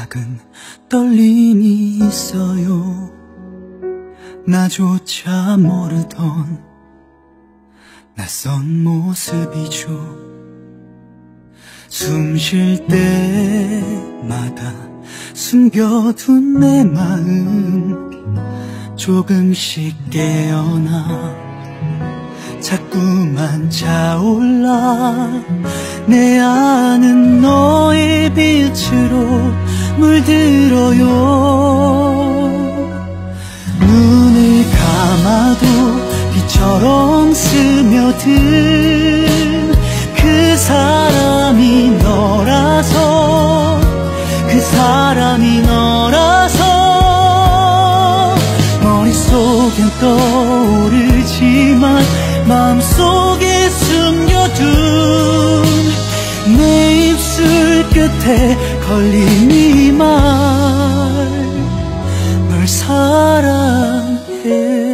작은 떨림이 있어요. 나조차 모르던 낯선 모습이죠. 숨 쉴 때마다 숨겨둔 내 마음 조금씩 깨어나 자꾸만 차올라 내 안은 너의 빛으로 물들어요. 눈을 감아도 비처럼 스며든 그 사람이 너라서 그 사람이 너라서 머릿속엔 떠오르지만 마음속에 숨겨둔 내 입술 끝에 걸린 이 말 널 사랑해.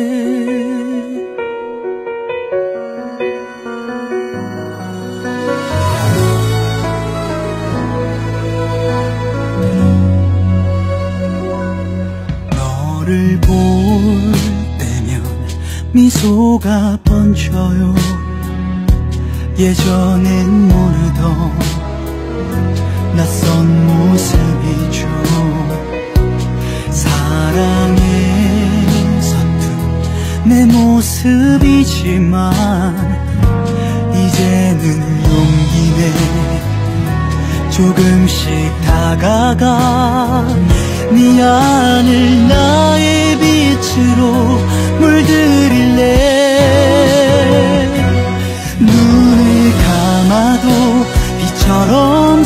너를 볼 때면 미소가 번져요. 예전엔 모르던 낯선 모습이죠. 사랑에 서툰 내 모습이지만 이제는 용기 내 조금씩 다가가 네 안을 나의 빛으로 물들일래. 눈을 감아도 비처럼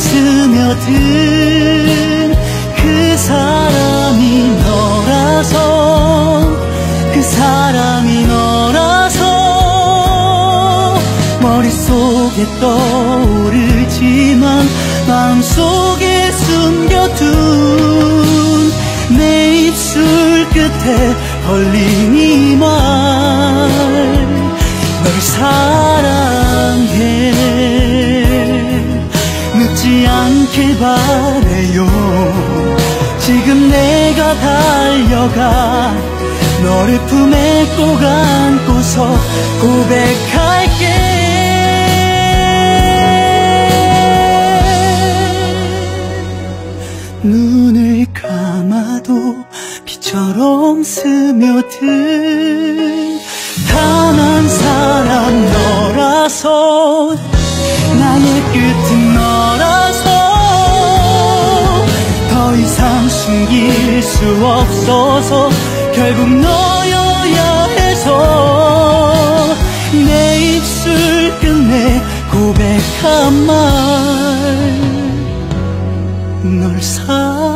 스며든 그 사람이 너라서 그 사람이 너라서 머릿속에 떠오르지만 마음속에 숨겨둔 내 입술 끝에 걸린 이 말 널 사랑해. 늦지 않길 바래요. 지금 내가 달려가 너를 품에 꼭 안고서 고백할게. 눈을 감아도 비처럼 스며든 단 한 사람 너라서 나의 끝은 너라서 더 이상 숨길 수 없어서 결국 너여야 해서 내 입술 끝내 고백한 말 널 사랑해.